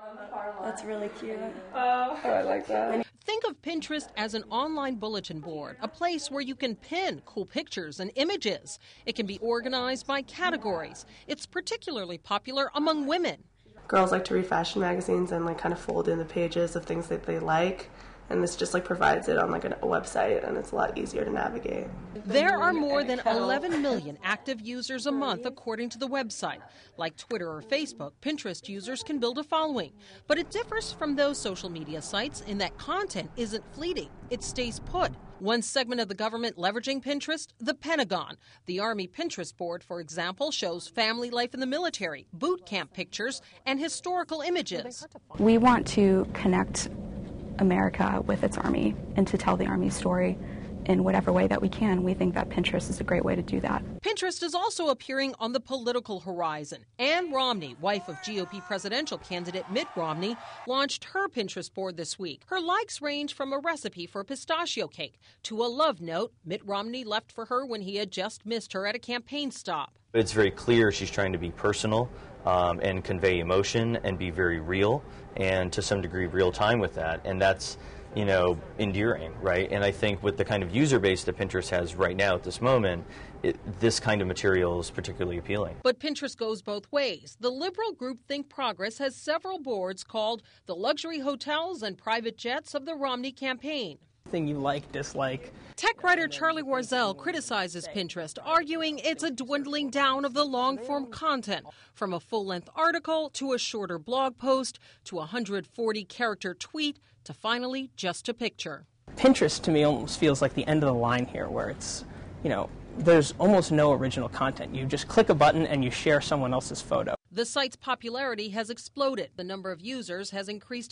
That's really cute. Oh, I like that. Think of Pinterest as an online bulletin board, a place where you can pin cool pictures and images. It can be organized by categories. It's particularly popular among women. Girls like to read fashion magazines and kind of fold in the pages of things that they like. And this just provides it on a website, and it's a lot easier to navigate. There are more than 11 million active users a month, according to the website. Like Twitter or Facebook, Pinterest users can build a following. But it differs from those social media sites in that content isn't fleeting. It stays put. One segment of the government leveraging Pinterest, the Pentagon. The Army Pinterest board, for example, shows family life in the military, boot camp pictures, and historical images. We want to connect America with its Army and to tell the Army story in whatever way that we can. We think that Pinterest is a great way to do that. Pinterest is also appearing on the political horizon. Ann Romney, wife of GOP presidential candidate Mitt Romney, launched her Pinterest board this week. Her likes range from a recipe for pistachio cake to a love note Mitt Romney left for her when he had just missed her at a campaign stop. It's very clear she's trying to be personal and convey emotion and be very real and to some degree real time with that. And that's, endearing, right? And I think with the kind of user base that Pinterest has right now at this moment, this kind of material is particularly appealing. But Pinterest goes both ways. The liberal group Think Progress has several boards called the luxury hotels and private jets of the Romney campaign. Thing you like, dislike. Tech writer Charlie Warzel criticizes Pinterest, arguing it's a dwindling down of the long-form content, from a full-length article to a shorter blog post to a 140-character tweet to finally just a picture. Pinterest to me almost feels like the end of the line here, where it's, there's almost no original content. You just click a button and you share someone else's photo. The site's popularity has exploded. The number of users has increased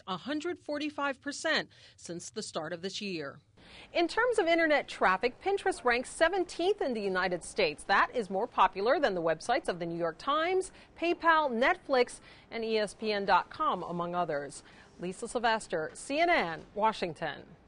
145% since the start of this year. In terms of internet traffic, Pinterest ranks 17th in the United States. That is more popular than the websites of the New York Times, PayPal, Netflix, and ESPN.com, among others. Lisa Sylvester, CNN, Washington.